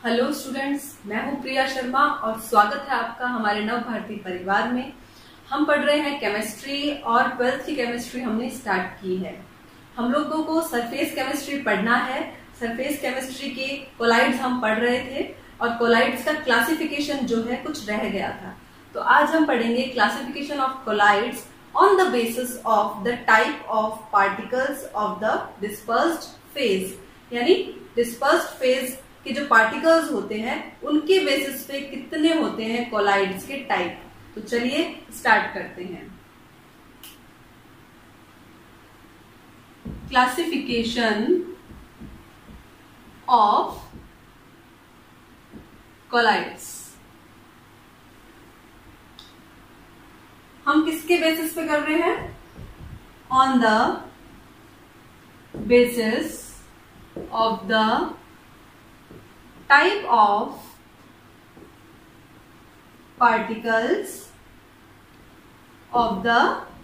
Hello students, मैं हूं प्रिया शर्मा और स्वागत है आपका हमारे नव भारती परिवार में। हम पढ़ रहे हैं केमिस्ट्री और 12th की केमिस्ट्री हमने स्टार्ट की है। हम लोगों को सरफेस केमिस्ट्री पढ़ना है। सरफेस केमिस्ट्री के कोलाइड्स हम पढ़ रहे थे और कोलाइड्स का क्लासिफिकेशन जो है कुछ रह गया था। तो आज हम पढ़ेंगे classification of colloids on the basis of the type of particles of the dispersed phase, यानी डिस्पर्स्ड फेज कि जो पार्टिकल्स होते हैं उनके बेसिस पे कितने होते हैं कोलाइड्स के टाइप। तो चलिए स्टार्ट करते हैं। क्लासिफिकेशन ऑफ कोलाइड्स हम किसके बेसिस पे कर रहे हैं? On the basis of the type of particles of the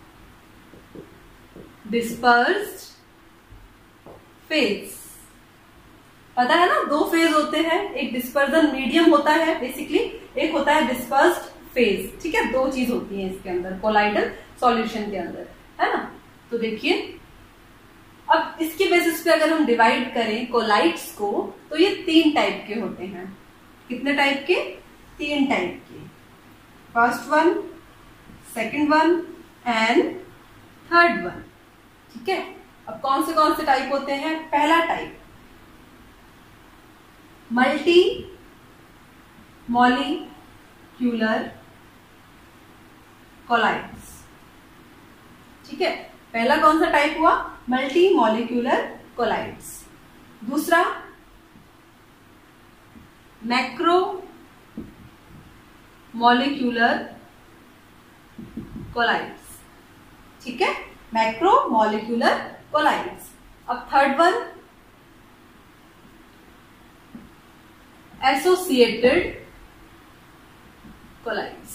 dispersed phase। पता है ना, दो फेज होते हैं, एक डिस्पर्जन मीडियम होता है बेसिकली, एक होता है डिस्पर्स्ड फेज। ठीक है, दो चीज होती है इसके अंदर कोलाइडल सॉल्यूशन के अंदर, है ना। तो देखिए, अब इसके बेसिस पे अगर हम डिवाइड करें कोलाइड्स को तो ये 3 टाइप के होते हैं। कितने टाइप के? 3 टाइप के। First one, second one and third one. ठीक है, अब कौन से टाइप होते हैं? पहला टाइप मल्टी मॉलिक्यूलर कोलाइड्स। ठीक है, पहला कौन सा टाइप हुआ? Multi molecular colloids. दूसरा मैक्रो मॉलिक्यूलर कोलाइड्स। ठीक है, मैक्रो मॉलिक्यूलर कोलाइड्स। अब थर्ड वन एसोसिएटेड कोलाइड्स।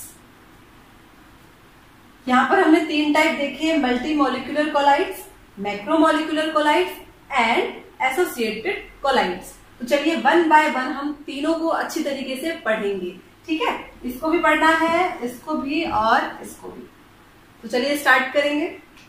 यहां पर हमने 3 टाइप देखे, multi molecular colloids, macromolecular colloids and associated colloids. तो चलिए वन बाय वन हम तीनों को अच्छी तरीके से पढ़ेंगे। ठीक है, इसको भी पढ़ना है, इसको भी और इसको भी। तो चलिए स्टार्ट करेंगे।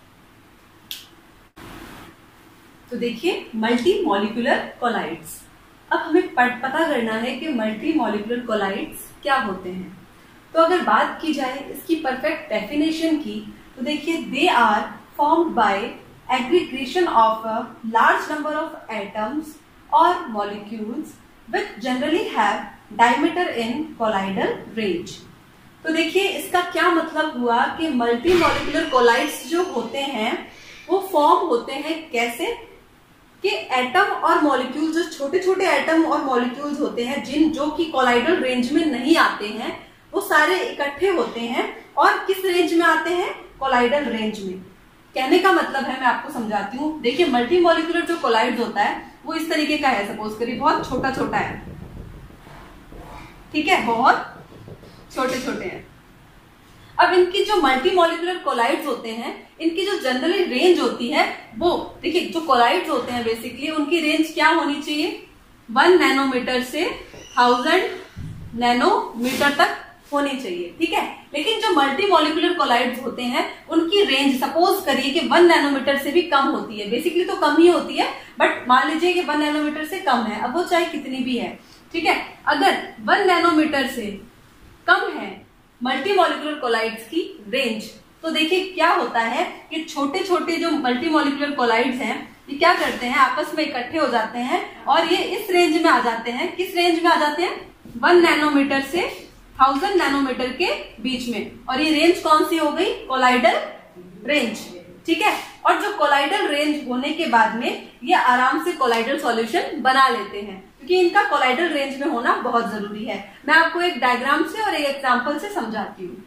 तो देखिए, मल्टी मॉलिक्यूलर कोलाइड्स। अब हमें पता करना है कि मल्टी मॉलिक्यूलर कोलाइड्स क्या होते हैं। तो अगर बात की जाए इसकी परफेक्ट डेफिनेशन की, तो देखिए, they are formed by aggregation of a large number of atoms or molecules which generally have diameter in colloidal range। तो देखिए, इसका क्या मतलब हुआ कि मल्टी मॉलिक्यूलर कोलाइड्स जो होते हैं वो फॉर्म होते हैं कैसे कि एटम और मॉलिक्यूल, जो छोटे छोटे एटम और मॉलिक्यूल्स होते हैं जो कि कोलाइडल रेंज में नहीं आते हैं, वो सारे इकट्ठे होते हैं और किस रेंज में आते हैं? कोलाइडल रेंज में। कहने का मतलब है, मैं आपको समझाती हूँ। देखिए, मल्टी मॉलिक्यूलर जो कोलाइड्स होता है वो इस तरीके का है। सपोज करिए बहुत छोटा छोटा है, ठीक है, बहुत छोटे छोटे हैं। अब इनकी जो मल्टी मॉलिक्यूलर कोलाइड्स होते हैं, इनकी जो जनरली रेंज होती है वो देखिए, जो कोलाइड्स होते हैं बेसिकली उनकी रेंज क्या होनी चाहिए? 1 नैनोमीटर से 1000 नैनोमीटर तक होनी चाहिए। ठीक है, लेकिन जो मल्टी मॉलिक्यूलर कोलाइड्स होते हैं उनकी रेंज सपोज करिए कि 1 नैनोमीटर से भी कम होती है। बेसिकली तो कम ही होती है, बट मान लीजिए कि 1 नैनोमीटर से कम है। अब वो चाहे कितनी भी है, ठीक है, अगर 1 नैनोमीटर से कम है मल्टी मॉलिक्यूलर कोलाइड्स की रेंज, तो देखिए क्या होता है कि छोटे छोटे जो मल्टी मॉलिक्यूलर कोलाइड्स हैं ये क्या करते हैं? आपस में इकट्ठे हो जाते हैं और ये इस रेंज में आ जाते हैं। किस रेंज में आ जाते हैं? 1 नैनोमीटर से 1000 नैनोमीटर के बीच में। और ये रेंज कौन सी हो गई? Colloidal range. ठीक है, और जो कोलाइडल रेंज होने के बाद में ये आराम से कोलाइडल सॉल्यूशन बना लेते हैं, क्योंकि इनका कोलाइडल रेंज में होना बहुत जरूरी है। मैं आपको एक डायग्राम से और एक एग्जांपल से समझाती हूँ।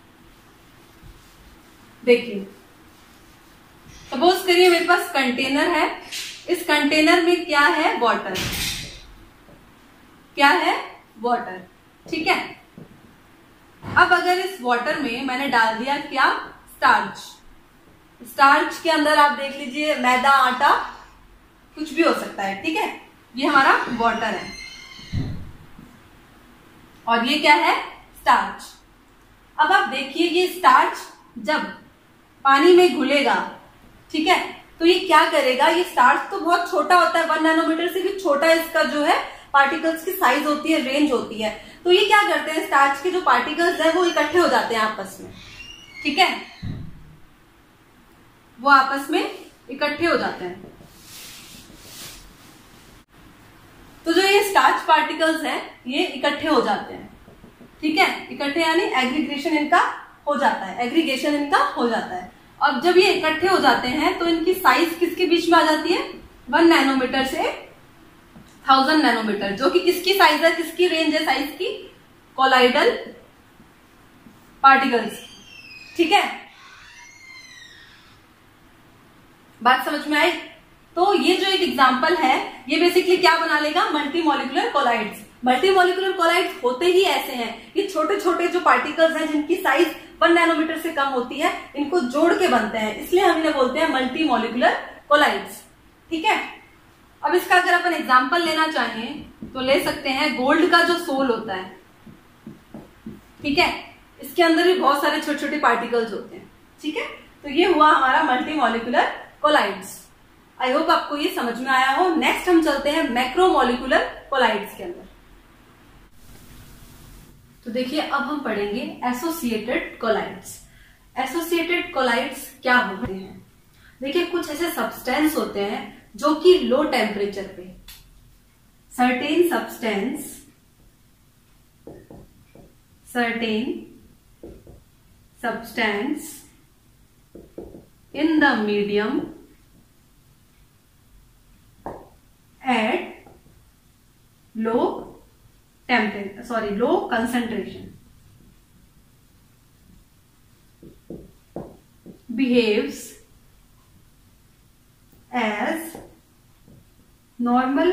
देखिए, सपोज करिए मेरे पास कंटेनर है। इस कंटेनर में क्या है? वाटर। क्या है? वाटर। ठीक है, अब अगर इस वाटर में मैंने डाल दिया क्या? स्टार्च। स्टार्च के अंदर आप देख लीजिए मैदा, आटा, कुछ भी हो सकता है। ठीक है, ये हमारा वाटर है। और ये क्या है, स्टार्च। अब आप देखिए ये स्टार्च जब पानी में घुलेगा, ठीक है, तो ये क्या करेगा, ये स्टार्च तो बहुत छोटा होता है, 1 नैनोमीटर से भी छोटा इसका जो है पार्टिकल्स की साइज होती है, रेंज होती है। तो ये क्या करते हैं, स्टार्च के जो पार्टिकल्स है वो इकट्ठे हो जाते हैं आपस में, ठीक है, वो आपस में इकट्ठे हो जाते हैं। तो जो ये स्टार्च पार्टिकल्स हैं ये इकट्ठे हो जाते हैं, ठीक है, इकट्ठे यानी एग्रीगेशन इनका हो जाता है, एग्रीगेशन इनका हो जाता है। अब जब ये इकट्ठे हो जाते हैं तो इनकी साइज किसके बीच में आ जाती है, 1 नैनोमीटर से 1000 नैनोमीटर, जो कि किसकी साइज है, किसकी रेंज है साइज की, कोलाइडल पार्टिकल्स, ठीक है, बात समझ में आई। तो ये जो एक एग्जांपल है ये बेसिकली क्या बना लेगा, multi molecular colloids. Multi molecular colloids होते ही ऐसे हैं, ये छोटे छोटे जो पार्टिकल्स हैं जिनकी साइज 1 नैनोमीटर से कम होती है, इनको जोड़ के बनते हैं, इसलिए हम इन्हें बोलते हैं मल्टी मॉलिक्यूलर कोलाइड्स, ठीक है। अब इसका अगर अपन एग्जांपल लेना चाहें तो ले सकते हैं गोल्ड का जो सोल होता है, ठीक है, इसके अंदर भी बहुत सारे छोटे छोटे पार्टिकल्स होते हैं, ठीक है। तो ये हुआ हमारा multi molecular colloids. I hope आपको ये समझ में आया हो। नेक्स्ट हम चलते हैं मैक्रोमोलिकुलर कोलाइड्स के अंदर। तो देखिए अब हम पढ़ेंगे एसोसिएटेड कोलाइड्स। एसोसिएटेड कोलाइड्स क्या होते हैं, देखिए कुछ ऐसे सब्सटेंस होते हैं जो कि लो टेम्परेचर पे, certain substance in the medium at low concentration behaves as normal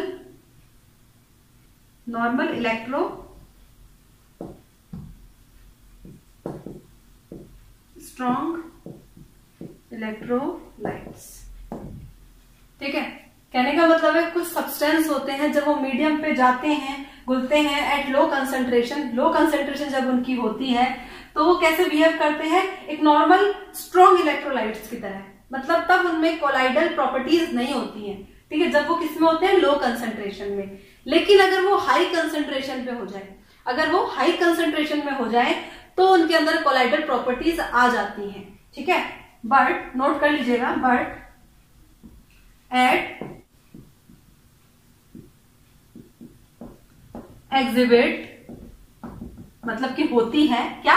strong electrolytes, ठीक है। कहने का मतलब है कुछ सब्सटेंस होते हैं जब वो मीडियम पे जाते हैं, घुलते हैं एट लो कंसंट्रेशन जब उनकी होती है तो वो कैसे बिहेव करते हैं, एक नॉर्मल स्ट्रॉन्ग इलेक्ट्रोलाइट्स की तरह, मतलब तब उनमें कोलाइडल प्रॉपर्टीज नहीं होती हैं, ठीक है, जब वो किसमें होते हैं, लो कंसंट्रेशन में। लेकिन अगर वो हाई कंसंट्रेशन पे हो जाए, हो जाए तो उनके अंदर कोलाइडल प्रॉपर्टीज आ जाती हैं, ठीक है। बट नोट कर लीजिएगा, बट एट एग्जिबिट मतलब कि होती है क्या,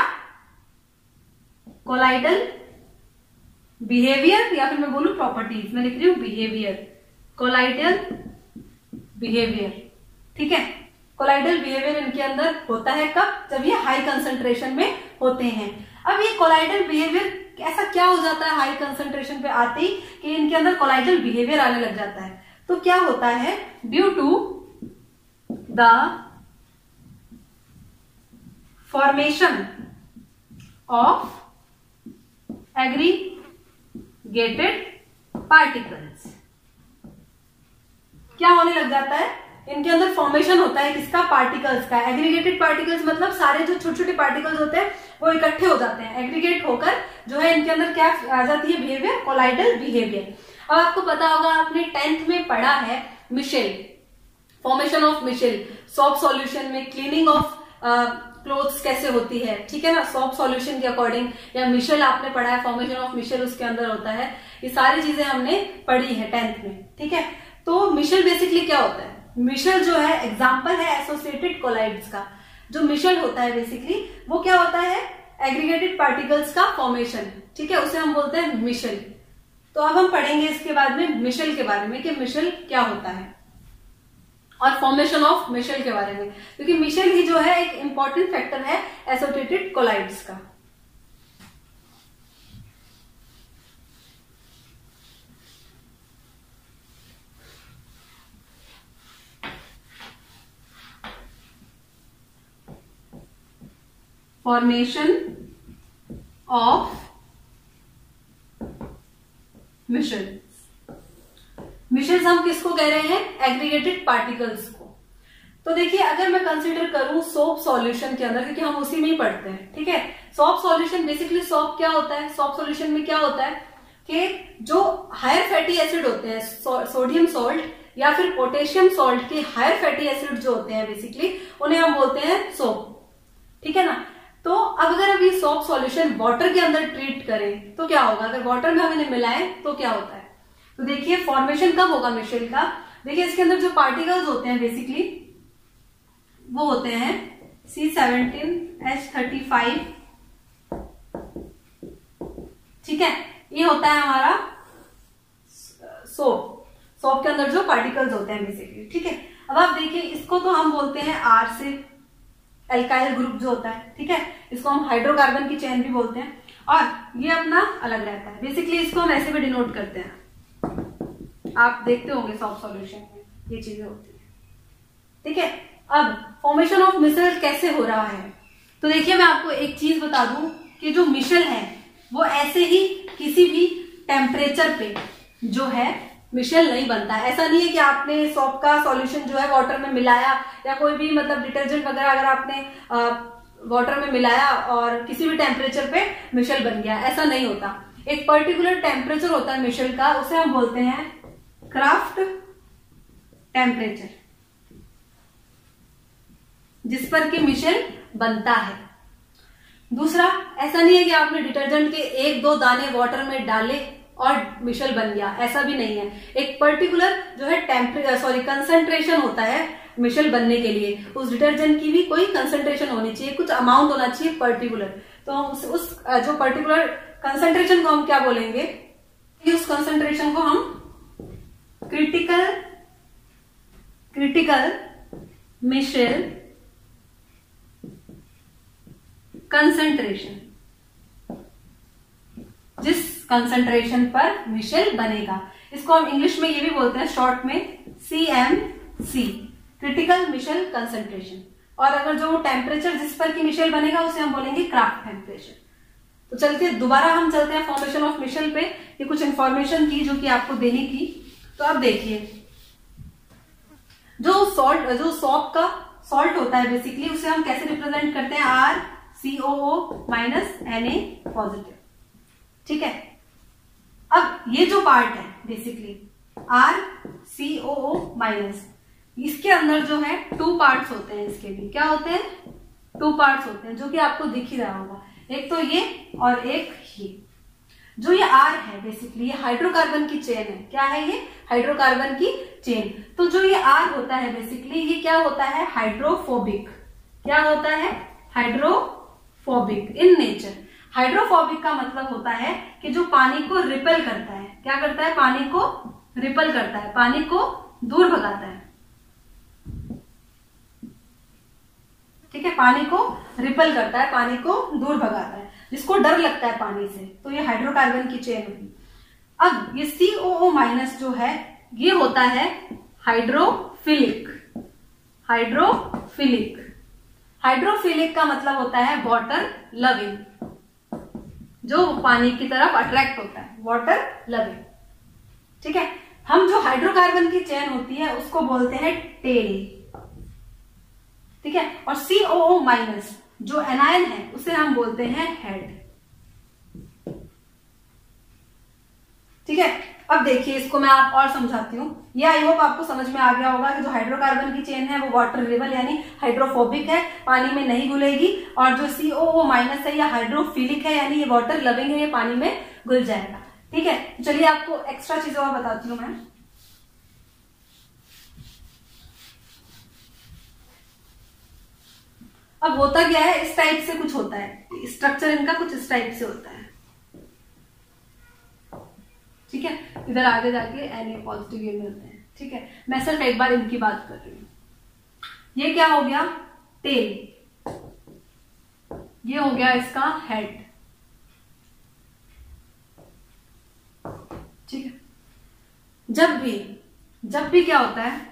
कोलाइडल बिहेवियर, या फिर मैं बोलूं प्रॉपर्टीज, मैं लिख रही हूं बिहेवियर, कोलाइडल बिहेवियर, ठीक है। कोलाइडल बिहेवियर इनके अंदर होता है कब, जब ये हाई कंसंट्रेशन में होते हैं। अब ये कोलाइडल बिहेवियर ऐसा क्या हो जाता है हाई कंसंट्रेशन पे आते ही कि इनके अंदर कोलाइडल बिहेवियर आने लग जाता है। तो क्या होता है, due to the formation of aggregated particles, क्या होने लग जाता है, इनके अंदर फॉर्मेशन होता है किसका, पार्टिकल्स का। एग्रीगेटेड पार्टिकल्स मतलब सारे जो छोटे छोटे पार्टिकल्स होते हैं वो इकट्ठे हो जाते हैं, एग्रीगेट होकर जो है इनके अंदर क्या आ जाती है, बिहेवियर, कोलाइडल बिहेवियर। अब आपको पता होगा, आपने 10th में पढ़ा है micelle, formation of micelle, soap solution में क्लीनिंग ऑफ क्लोथ्स कैसे होती है, ठीक है ना, सॉप सॉल्यूशन के अकॉर्डिंग, या मिशेल आपने पढ़ा है, फॉर्मेशन ऑफ मिशेल उसके अंदर होता है। ये सारी चीजें हमने पढ़ी है 10th में, ठीक है। तो मिशेल बेसिकली क्या होता है, मिशेल जो है एग्जाम्पल है एसोसिएटेड कोलाइड्स का। जो मिशेल होता है बेसिकली वो क्या होता है, एग्रीगेटेड पार्टिकल्स का फॉर्मेशन, ठीक है, उसे हम बोलते हैं मिशेल। तो अब हम पढ़ेंगे इसके बाद में मिशेल के बारे में कि मिशेल क्या होता है और फॉर्मेशन ऑफ मिशेल के बारे में, क्योंकि मिशेल ही जो है एक इंपॉर्टेंट फैक्टर है एसोसिएटेड कोलाइड्स का। फॉर्मेशन ऑफ मिशेल्स हम किसको कह रहे हैं, एग्रीगेटेड पार्टिकल्स को। तो देखिए अगर मैं कंसीडर करूं सोप सॉल्यूशन के अंदर, क्योंकि हम उसी में ही पढ़ते हैं, ठीक है। सोप सॉल्यूशन बेसिकली सोप क्या होता है, सोप सॉल्यूशन में क्या होता है कि जो हायर फैटी एसिड होते हैं, सोडियम सॉल्ट या फिर पोटेशियम सॉल्ट के हायर फैटी एसिड जो होते हैं बेसिकली उन्हें हम बोलते हैं सोप, ठीक है ना। तो अब अगर अभी सोप सॉल्यूशन वाटर के अंदर ट्रीट करें तो क्या होगा, अगर वाटर में हम इन्हें मिलाएं तो क्या होता है। तो देखिए फॉर्मेशन कब होगा मिशेल का, देखिए इसके अंदर जो पार्टिकल्स होते हैं बेसिकली वो होते हैं C17H35, ठीक है। ये होता है हमारा सोप के अंदर जो पार्टिकल्स होते हैं बेसिकली, ठीक है। अब आप देखिए इसको तो हम बोलते हैं R से एल्काइल ग्रुप जो होता है, ठीक है। इसको हम हाइड्रोकार्बन की चेन भी बोलते हैं और ये अपना अलग रहता है। बेसिकली इसको हम ऐसे भी डिनोट करते हैं, आप देखते होंगे सोप सॉल्यूशन में ये चीजें होती है, ठीक है। अब फॉर्मेशन ऑफ मिशेल कैसे हो रहा है, तो देखिए मैं आपको एक चीज बता दूं कि जो मिशेल है वो ऐसे ही किसी भी टेम्परेचर पे जो है मिशेल नहीं बनता है। ऐसा नहीं है कि आपने सोप का सॉल्यूशन जो है वाटर में मिलाया या कोई भी मतलब डिटर्जेंट वगैरह अगर आपने वाटर में मिलाया और किसी भी टेम्परेचर पे मिशेल बन गया, ऐसा नहीं होता। एक पर्टिकुलर टेम्परेचर होता है मिशेल का, उसे हम बोलते हैं क्राफ्ट टेम्परेचर, जिस पर कि मिशेल बनता है। दूसरा, ऐसा नहीं है कि आपने डिटर्जेंट के 1-2 दाने वाटर में डाले और मिशेल बन गया, ऐसा भी नहीं है। एक पर्टिकुलर जो है कंसंट्रेशन होता है मिशेल बनने के लिए, उस डिटर्जेंट की भी कोई कंसंट्रेशन होनी चाहिए, कुछ अमाउंट होना चाहिए पर्टिकुलर। तो हम उस जो पर्टिकुलर कंसंट्रेशन को हम क्या बोलेंगे, उस कंसंट्रेशन को हम क्रिटिकल मिशेल कंसंट्रेशन, जिस कंसंट्रेशन पर मिशेल बनेगा, इसको हम इंग्लिश में ये भी बोलते हैं शॉर्ट में CMC, क्रिटिकल मिशेल कंसंट्रेशन। और अगर जो टेम्परेचर जिस पर की मिशेल बनेगा उसे हम बोलेंगे क्राफ्ट टेम्परेचर। तो चलते दोबारा हम चलते हैं फॉर्मेशन ऑफ मिशेल पे, ये कुछ इंफॉर्मेशन थी जो कि आपको देनी थी। तो अब देखिए जो सोप का सॉल्ट होता है बेसिकली उसे हम कैसे रिप्रेजेंट करते हैं, RCOO माइनस Na पॉजिटिव, ठीक है। अब ये जो पार्ट है बेसिकली RCOO माइनस, इसके अंदर जो है 2 पार्ट्स होते हैं, इसके भी क्या होते हैं 2 पार्ट्स होते हैं, जो कि आपको दिख ही रहा होगा, एक तो ये और एक ये। जो ये R है बेसिकली ये हाइड्रोकार्बन की चेन है, क्या है ये हाइड्रोकार्बन की चेन। तो जो ये R होता है बेसिकली ये क्या होता है हाइड्रोफोबिक, क्या होता है हाइड्रोफोबिक इन नेचर। हाइड्रोफोबिक का मतलब होता है कि जो पानी को रिपेल करता है, क्या करता है पानी को रिपेल करता है, पानी को दूर भगाता है, ठीक है। पानी को रिपेल करता है, पानी को दूर भगाता है, जिसको डर लगता है पानी से, तो ये हाइड्रोकार्बन की चेन होगी। अब ये COO माइनस जो है ये होता है हाइड्रोफिलिक। हाइड्रोफिलिक का मतलब होता है वाटर लविंग, जो पानी की तरफ अट्रैक्ट होता है, वाटर लविंग, ठीक है। हम जो हाइड्रोकार्बन की चेन होती है उसको बोलते हैं टेल, ठीक है। और COO माइनस जो एनायन है उसे हम बोलते हैं हेड, ठीक है। अब देखिए इसको मैं आप और समझाती हूँ, ये आई होप आपको समझ में आ गया होगा कि जो हाइड्रोकार्बन की चेन है वो वाटर रिबल यानी हाइड्रोफोबिक है, पानी में नहीं घुलेगी, और जो COO माइनस है या हाइड्रोफिलिक है यानी ये वाटर लविंग है, ये पानी में घुल जाएगा, ठीक है। चलिए आपको एक्स्ट्रा चीजें और बताती हूँ मैं। अब होता क्या है, इस टाइप से कुछ होता है, स्ट्रक्चर इनका कुछ इस टाइप से होता है, ठीक है। इधर आगे जाके Na पॉजिटिव ये मिलते हैं, ठीक है। मैं सिर्फ एक बार इनकी बात कर रही हूं। ये क्या हो गया टेल, ये हो गया इसका हेड, ठीक है। जब भी क्या होता है,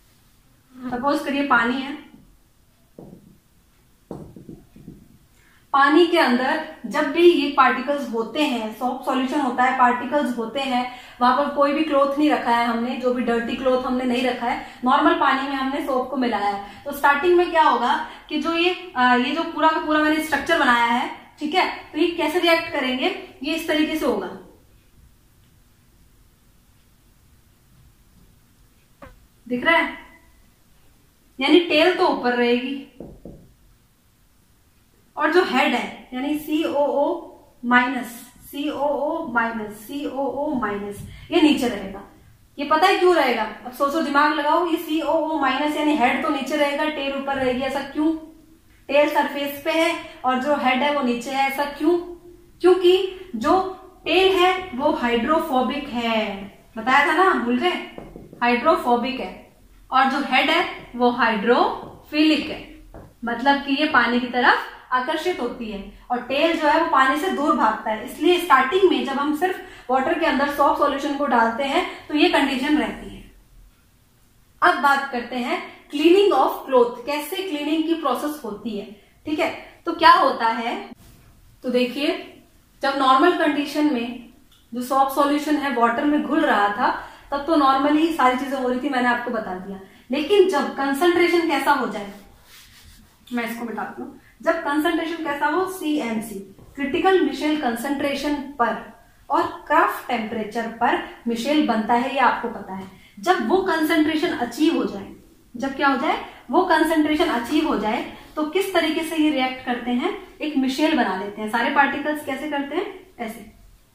सपोज करिए पानी है, पानी के अंदर जब भी ये पार्टिकल्स होते हैं, सॉफ्ट सॉल्यूशन होता है, पार्टिकल्स होते हैं, वहां पर कोई भी क्लॉथ नहीं रखा है हमने, जो भी डर्टी क्लॉथ हमने नहीं रखा है, नॉर्मल पानी में हमने सोप को मिलाया है, तो स्टार्टिंग में क्या होगा कि जो ये जो पूरा का पूरा मैंने स्ट्रक्चर बनाया है, ठीक है, तो ये कैसे रिएक्ट करेंगे, ये इस तरीके से होगा। दिख रहा है, यानी टेल तो ऊपर रहेगी और जो हेड है यानी COO minus COO minus COO minus ये नीचे रहेगा। ये पता है क्यों रहेगा? अब सोचो, दिमाग लगाओ, ये COO माइनस यानी हेड तो नीचे रहेगा, टेल ऊपर रहेगी, ऐसा क्यों? टेल सरफेस पे है और जो हेड है वो नीचे है, ऐसा क्यों? क्योंकि जो टेल है वो हाइड्रोफोबिक है, बताया था ना, भूल गए? हाइड्रोफोबिक है, और जो हेड है वो हाइड्रोफिलिक है, मतलब कि ये पानी की तरफ आकर्षित होती है, और टेल जो है वो पानी से दूर भागता है। इसलिए स्टार्टिंग में जब हम सिर्फ वाटर के अंदर सॉफ्ट सॉल्यूशन को डालते हैं तो ये कंडीशन रहती है। अब बात करते हैं क्लीनिंग ऑफ क्लॉथ, कैसे क्लीनिंग की प्रोसेस होती है, ठीक है। तो क्या होता है, तो देखिए, जब नॉर्मल कंडीशन में जो सॉफ्ट सॉल्यूशन है वाटर में घुल रहा था, तब तो नॉर्मली सारी चीजें हो रही थी, मैंने आपको बता दिया। लेकिन जब कंसंट्रेशन कैसा हो जाए, मैं इसको बताती हूँ, जब कंसंट्रेशन कैसा हो, CMC क्रिटिकल मिशेल कंसंट्रेशन पर और क्राफ्ट टेम्परेचर पर मिशेल बनता है, ये आपको पता है। जब वो कंसंट्रेशन अचीव हो जाए, जब क्या हो जाए, वो कंसंट्रेशन अचीव हो जाए, तो किस तरीके से ये रिएक्ट करते हैं, एक मिशेल बना लेते हैं। सारे पार्टिकल्स कैसे करते हैं, ऐसे,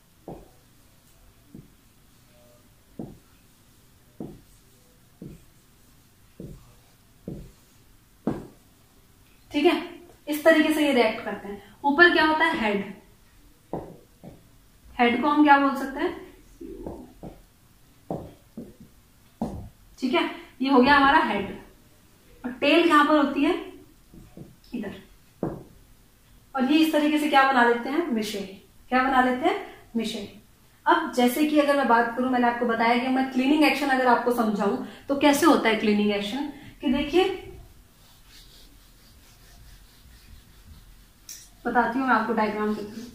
ठीक है, इस तरीके से ये रिएक्ट करते हैं। ऊपर क्या होता है, हेड, हेड को हम क्या बोल सकते हैं, ठीक है, ये हो गया हमारा हेड, और टेल यहां पर होती है इधर, और ये इस तरीके से क्या बना लेते हैं, मिशेल, क्या बना लेते हैं, मिशेल। अब जैसे कि अगर मैं बात करूं, मैंने आपको बताया कि मैं क्लीनिंग एक्शन अगर आपको समझाऊं तो कैसे होता है क्लीनिंग एक्शन, कि देखिए बताती हूं मैं आपको डायग्राम के थ्रू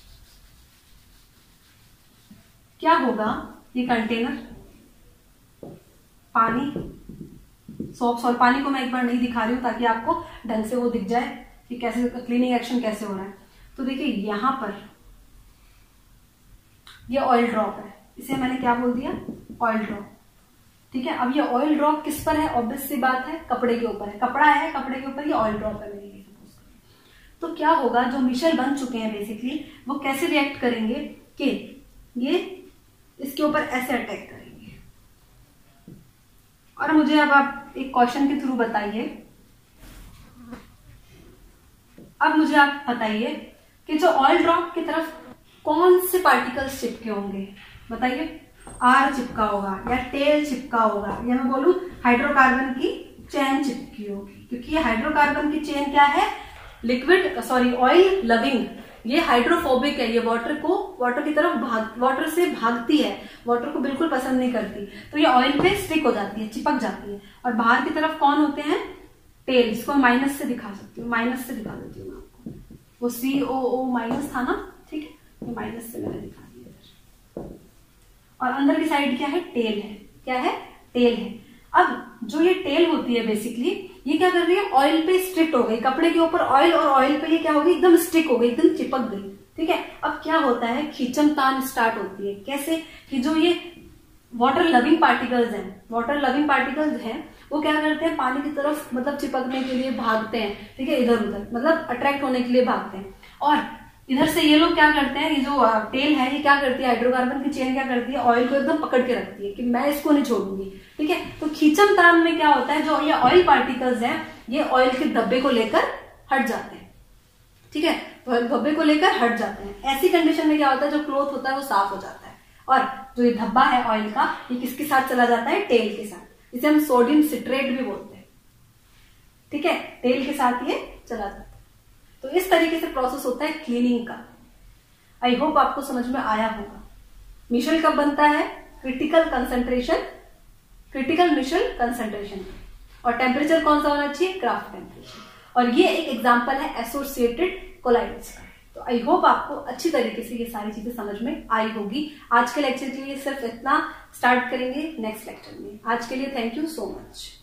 क्या होगा। ये कंटेनर, पानी, सॉफ्ट सॉल्ट, पानी को मैं एक बार नहीं दिखा रही हूं ताकि आपको ढंग से वो दिख जाए कि कैसे क्लीनिंग एक्शन कैसे हो रहा है। तो देखिए यहां पर ये ऑयल ड्रॉप है, इसे मैंने क्या बोल दिया, ऑयल ड्रॉप, ठीक है। अब ये ऑयल ड्रॉप किस पर है, ऑब्वियस सी बात है, कपड़े के ऊपर है, कपड़ा है, कपड़े के ऊपर ये ऑयल ड्रॉप है मेरे लिए। तो क्या होगा, जो मिशेल बन चुके हैं बेसिकली, वो कैसे रिएक्ट करेंगे कि ये इसके ऊपर ऐसे अटैक करेंगे। और मुझे अब आप एक क्वेश्चन के थ्रू बताइए, अब मुझे आप बताइए कि जो ऑयल ड्रॉप की तरफ कौन से पार्टिकल्स चिपके होंगे, बताइए। आर चिपका होगा, या टेल चिपका होगा, या मैं बोलूं हाइड्रोकार्बन की चेन चिपकी होगी, क्योंकि ये हाइड्रोकार्बन की चेन क्या है, लिक्विड ऑयल लविंग, ये हाइड्रोफोबिक है, ये वाटर की तरफ वाटर से भागती है, वाटर को बिल्कुल पसंद नहीं करती, तो ये ऑयल पे स्टिक हो जाती है, चिपक जाती है। और बाहर की तरफ कौन होते हैं, टेल, इसको माइनस से दिखा सकती हूँ, माइनस से दिखा देती हूँ मैं आपको, वो COO माइनस था ना, ठीक है, ये माइनस से मैंने दिखा दिया। और अंदर की साइड क्या है, टेल है, क्या है, टेल है। अब जो ये टेल होती है बेसिकली, ये क्या कर रही है, ऑयल पे स्टिक हो गई, कपड़े के ऊपर ऑयल, और ऑयल पे ये क्या हो गई, एकदम स्टिक हो गई, एकदम चिपक गई, ठीक है। अब क्या होता है, खींचमतान स्टार्ट होती है, कैसे, कि जो ये वाटर लविंग पार्टिकल्स हैं, वाटर लविंग पार्टिकल्स हैं, वो क्या करते हैं, पानी की तरफ मतलब चिपकने के लिए भागते हैं, ठीक है, इधर उधर, मतलब अट्रैक्ट होने के लिए भागते हैं। और इधर से ये लोग क्या करते हैं, ये जो टेल है, ये क्या करती है, हाइड्रोकार्बन की चेन क्या करती है, ऑयल को एकदम पकड़ के रखती है कि मैं इसको नहीं छोड़ूंगी, ठीक है। तो खींचमतान में क्या होता है, जो ये ऑयल पार्टिकल्स हैं, ये ऑयल के धब्बे को लेकर हट जाते हैं, ठीक है, ऑयल धब्बे को लेकर हट जाते हैं। ऐसी कंडीशन में क्या होता है, जो क्लॉथ होता है वो साफ हो जाता है, और जो ये धब्बा है ऑयल का, ये किसके साथ चला जाता है, टेल के साथ। इसे हम सोडियम सिट्रेट भी बोलते हैं, ठीक है, टेल के साथ ये चला जाता है। तो इस तरीके से प्रोसेस होता है क्लीनिंग का। आई होप आपको समझ में आया होगा। मिशेल कब बनता है, critical concentration, critical micelle concentration, और टेम्परेचर कौन सा होना चाहिए, क्राफ्ट टेम्परेचर। और ये एक एग्जांपल है एसोसिएटेड कोलाइड्स का। तो आई होप आपको अच्छी तरीके से ये सारी चीजें समझ में आई होगी। आज के लेक्चर के लिए सिर्फ इतना, स्टार्ट करेंगे नेक्स्ट लेक्चर में। आज के लिए थैंक यू सो मच।